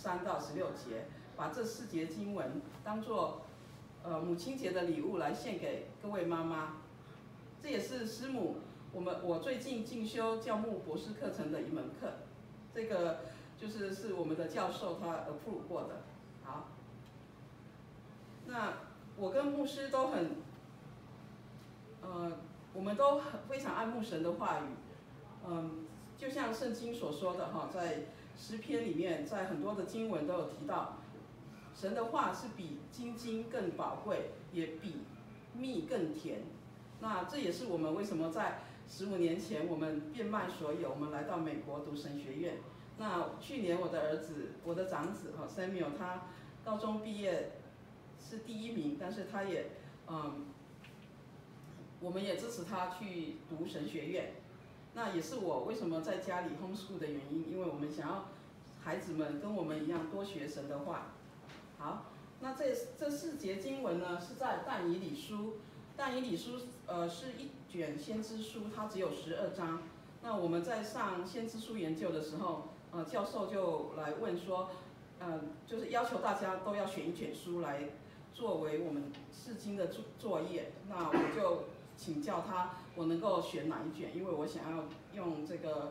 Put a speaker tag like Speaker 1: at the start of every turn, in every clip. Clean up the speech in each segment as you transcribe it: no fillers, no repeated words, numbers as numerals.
Speaker 1: 13到16节，把这4节经文当作母亲节的礼物来献给各位妈妈。这也是师母我最近进修教牧博士课程的一门课，这个是我们的教授他 approve 过的。好，那我跟牧师都我们都非常爱慕神的话语，就像圣经所说的哈，在诗篇里面，在很多的经文都有提到，神的话是比金经更宝贵，也比蜜更甜。那这也是我们为什么在15年前我们变卖所有，我们来到美国读神学院。那去年我的长子Samuel， 他高中毕业是第1名，但是他也我们也支持他去读神学院。那也是我为什么在家里 homeschool 的原因，因为我们想要孩子们跟我们一样多学神的话。好，那这4节经文呢是在但以理书。但以理书是一卷先知书，它只有12章。那我们在上先知书研究的时候，教授就来问说，就是要求大家都要选一卷书来作为我们释经的作业。那我就请教他，我能够选哪一卷？因为我想要用这个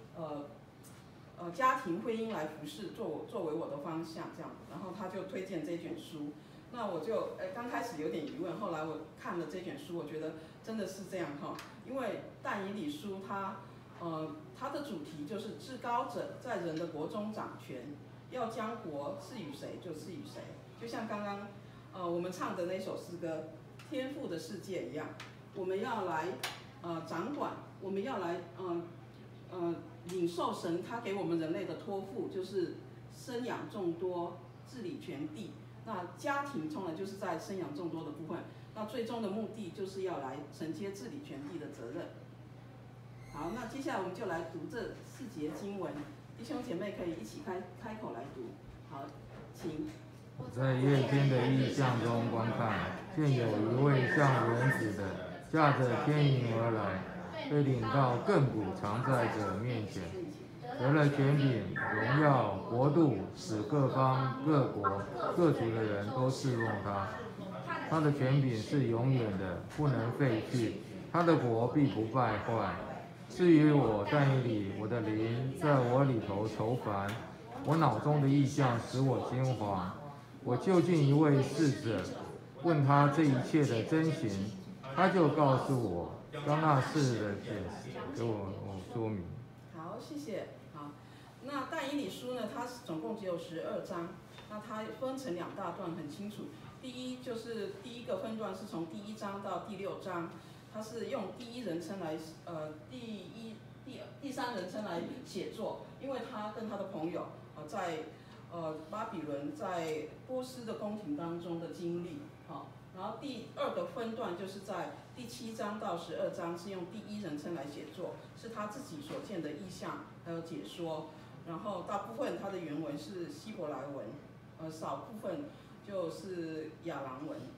Speaker 1: 家庭婚姻来服侍，作为我的方向这样。然后他就推荐这卷书。那我就刚开始有点疑问，后来我看了这卷书，我觉得真的是这样哈。因为但以理书它的主题就是至高者在人的国中掌权，要将国赐予谁就赐予谁。就像刚刚我们唱的那首诗歌《天父的世界》一样，我们要来掌管，我们要来领受神他给我们人类的托付，就是生养众多，治理全地。那家庭从来就是在生养众多的部分，那最终的目的就是要来承接治理全地的责任。好，那接下来我们就来读这4节经文，弟兄姐妹可以一起开口来读。好，请。
Speaker 2: 我在夜间的异象中观看，见有一位像人子的，驾着天云而来，被领到亘古常在者面前，得了权柄、荣耀、国度，使各方、各国、各族的人都侍奉他。他的权柄是永远的，不能废去，他的国必不败坏。至于我但以理，我的灵在我里头愁烦，我脑中的异象使我惊惶。我就近一位侍者，问他这一切的真形，他就告诉我，将那事的解释给我说明。
Speaker 1: 好，谢谢。好，那但以理书呢，它总共只有12章，那它分成2大段，很清楚。第一个分段是从第1章到第6章，它是用第一人称来第3人称来写作，因为他跟他的朋友在巴比伦在波斯的宫廷当中的经历。好，然后第2个分段就是在第7章到12章是用第一人称来写作，是他自己所见的意象还有解说。然后大部分它的原文是希伯来文，少部分就是亚兰文。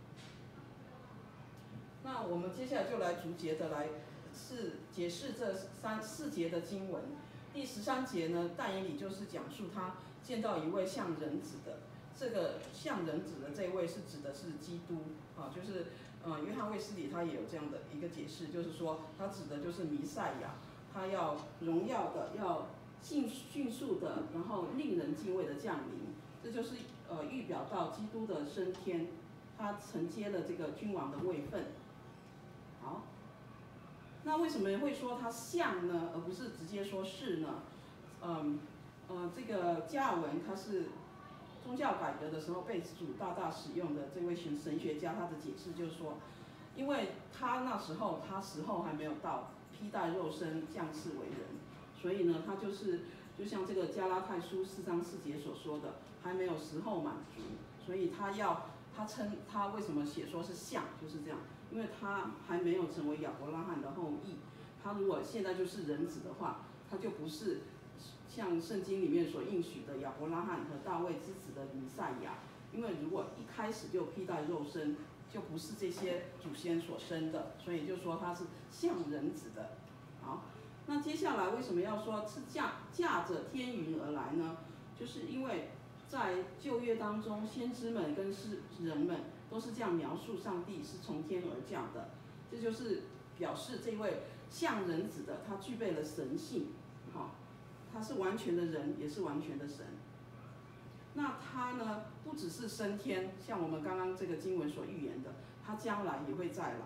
Speaker 1: 那我们接下来就来逐节的来解释这4节的经文。第13节呢，但以理就是讲述他见到一位像人子的，这个像人子的这位是指的是基督啊，就是约翰卫斯理他也有这样的一个解释，就是说他指的就是弥赛亚，他要荣耀的，要迅速的，然后令人敬畏的降临，这就是预表到基督的升天，他承接了这个君王的位分。好，那为什么会说他像呢，而不是直接说是呢？这个加尔文他是宗教改革的时候被主大大使用的这位神学家，他的解释就是说，因为他那时候还没有到披戴肉身降世为人，所以呢，他就像这个加拉太书4章4节所说的，还没有时候满足，所以他为什么写说是像，就是这样，因为他还没有成为亚伯拉罕的后裔，他如果现在就是人子的话，他就不是像圣经里面所应许的亚伯拉罕和大卫之子的弥赛亚，因为如果一开始就披戴肉身，就不是这些祖先所生的，所以就说他是像人子的。好，那接下来为什么要说是驾着天云而来呢？就是因为在旧约当中，先知们跟人们都是这样描述上帝是从天而降的，这就是表示这位像人子的，他具备了神性，好，他是完全的人，也是完全的神。那他呢，不只是升天，像我们刚刚这个经文所预言的，他将来也会再来。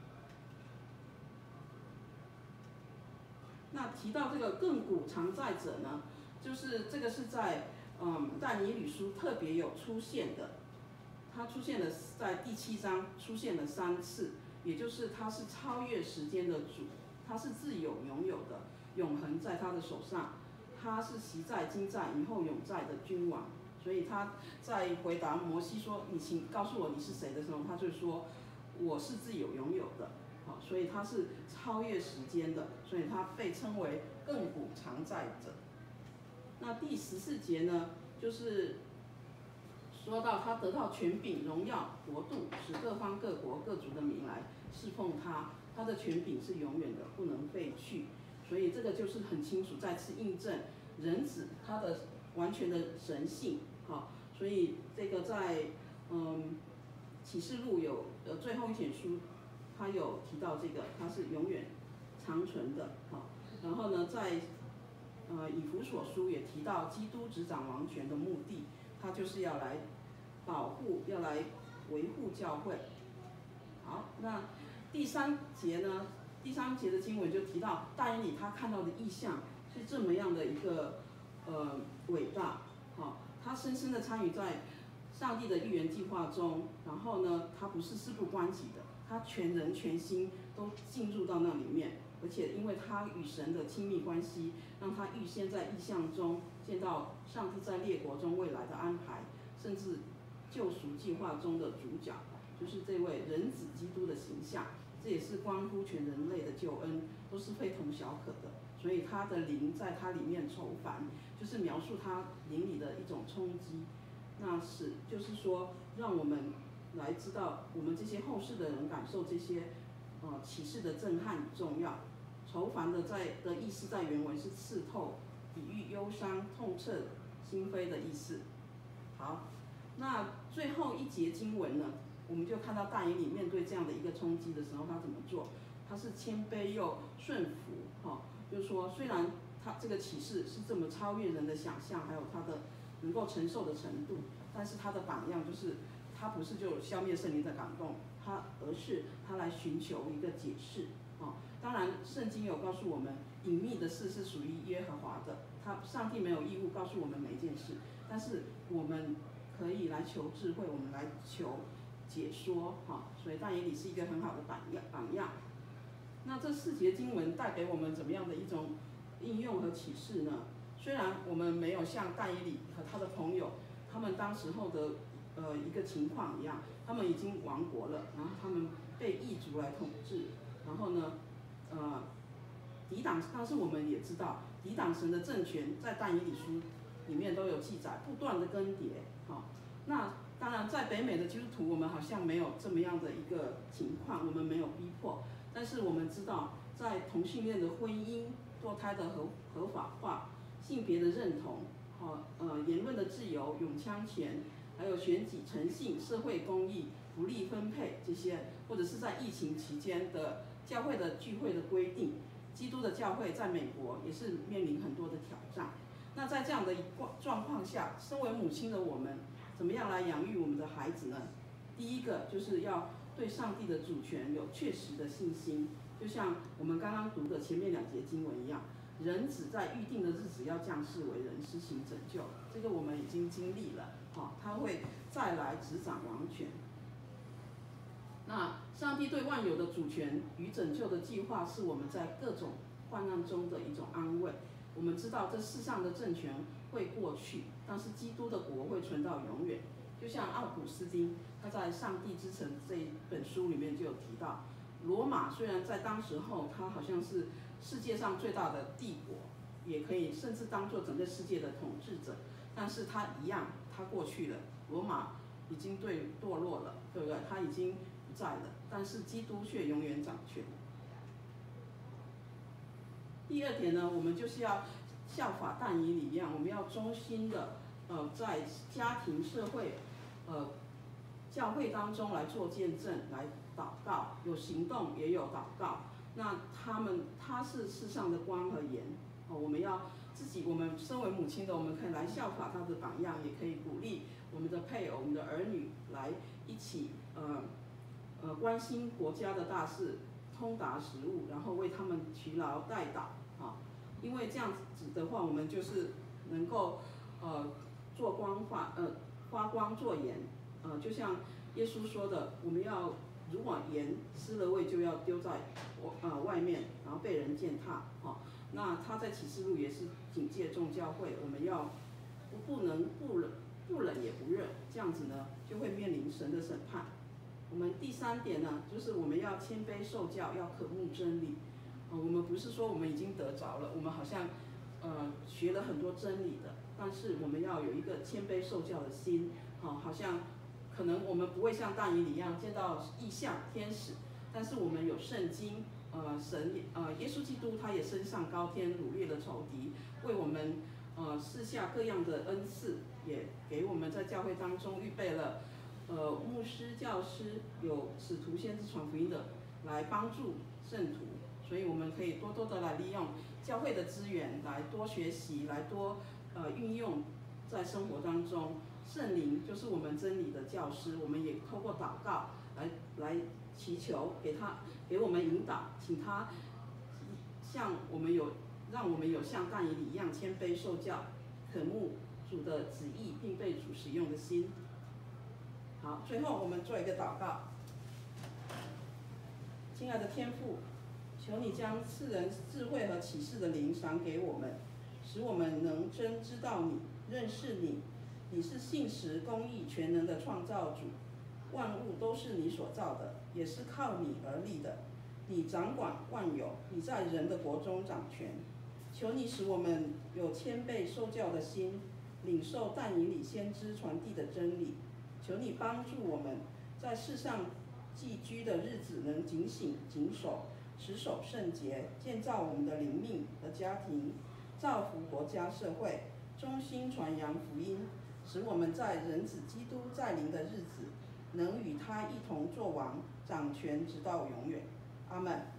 Speaker 1: 那提到这个亘古常在者呢，就是这个是在但以理书特别有出现的，它出现了在第7章出现了3次，也就是他是超越时间的主，他是自有永有的，永恒在他的手上，他是习在今在以后永在的君王。所以他在回答摩西说：“你请告诉我你是谁的时候，他就说我是自有永有的。”好，所以他是超越时间的，所以他被称为亘古常在者。那第14节呢，就是说到他得到权柄、荣耀、国度，使各方各国各族的民来侍奉他，他的权柄是永远的，不能废去。所以这个就是很清楚，再次印证人子他的完全的神性。好，所以这个在启示录有最后一卷书，他有提到这个，它是永远长存的。好，然后呢，在以弗所书也提到基督执掌王权的目的，他就是要来保护，要来维护教会。好，那第3节呢？第3节的经文就提到但以理他看到的异象是这么样的一个伟大。好，他深深的参与在上帝的预言计划中，然后呢，他不是事不关己的，他全人全心都进入到那里面，而且因为他与神的亲密关系，让他预先在异象中见到上帝在列国中未来的安排，甚至救赎计划中的主角，就是这位人子基督的形象，这也是关乎全人类的救恩，都是非同小可的。所以他的灵在他里面愁烦，就是描述他灵里的一种冲击。那是就是说，让我们来知道，我们这些后世的人感受这些启示的震撼与重要。愁烦的意思在原文是刺透、比喻忧伤、痛彻心扉的意思。好，那最后一节经文呢，我们就看到但以理面对这样的一个冲击的时候，他怎么做？他是谦卑又顺服，就是说，虽然他这个启示是这么超越人的想象，还有他的能够承受的程度，但是他的榜样就是他不是就消灭圣灵的感动，而是他来寻求一个解释。当然，圣经有告诉我们，隐秘的事是属于耶和华的，上帝没有义务告诉我们每一件事，但是我们可以来求智慧，我们来求解说。所以但以理是一个很好的榜样。那这4节经文带给我们怎么样的一种应用和启示呢？虽然我们没有像但以理和他的朋友，他们当时候的一个情况一样，他们已经亡国了，然后他们被异族来统治，然后呢，抵挡，但是我们也知道，抵挡神的政权在但以理书里面都有记载，不断的更迭。那当然在北美的基督徒，我们好像没有这么样的一个情况，我们没有逼迫，但是我们知道，在同性恋的婚姻、堕胎的合法化、性别的认同、言论的自由、永枪权，还有选举诚信、社会公义、福利分配这些，或者是在疫情期间的教会的聚会的规定，基督的教会在美国也是面临很多的挑战。那在这样的状况下，身为母亲的我们，怎么样来养育我们的孩子呢？第一个就是要对上帝的主权有确实的信心，就像我们刚刚读的前面2节经文一样，人子在预定的日子要降世为人，施行拯救，这个我们已经经历了。他会再来执掌王权。那上帝对万有的主权与拯救的计划，是我们在各种患难中的一种安慰。我们知道这世上的政权会过去，但是基督的国会存到永远。就像奥古斯丁他在《上帝之城》这一本书里面就有提到，罗马虽然在当时候它好像是世界上最大的帝国，也可以甚至当作整个世界的统治者，但是它一样，它过去了，罗马已经堕落了，对不对？它已经不在了，但是基督却永远掌权。第2点呢，我们就是要效法但以理一样，我们要忠心的在家庭、社会、教会当中来做见证，来祷告，有行动也有祷告。那他是世上的光和盐，我们要我们身为母亲的，我们可以来效法他的榜样，也可以鼓励我们的配偶、我们的儿女来一起关心国家的大事，通达时务，然后为他们祈劳代祷啊。因为这样子的话，我们就是能够做发光做盐，就像耶稣说的，我们要如果盐失了味，就要丢在外面，然后被人践踏。那他在启示录也是警戒众教会，我们要不能不冷也不热，这样子呢就会面临神的审判。我们第3点呢，就是我们要谦卑受教，要渴慕真理。我们不是说我们已经得着了，我们好像学了很多真理的，但是我们要有一个谦卑受教的心，好像可能我们不会像但以理一样见到异象天使，但是我们有圣经，耶稣基督他也升上高天，掳掠了仇敌，为我们赐下各样的恩赐，也给我们在教会当中预备了牧师、教师，有使徒、先知传福音的来帮助圣徒。所以我们可以多多的来利用教会的资源，来多学习，来多运用在生活当中。圣灵就是我们真理的教师，我们也透过祷告来祈求给我们引导，请他让我们有像但以理一样谦卑受教，渴慕主的旨意，并被主使用的心。好，最后我们做一个祷告。亲爱的天父，求你将赐人智慧和启示的灵赏给我们，使我们能真知道你，认识你。你是信实、公义、全能的创造主，万物都是你所造的，也是靠你而立的。你掌管万有，你在人的国中掌权。求你使我们有谦卑受教的心，领受但以理先知传递的真理。求你帮助我们在世上寄居的日子能警醒谨守，持守圣洁，建造我们的灵命和家庭，造福国家社会，忠心传扬福音，使我们在人子基督再临的日子，能与他一同作王，掌权直到永远。阿们。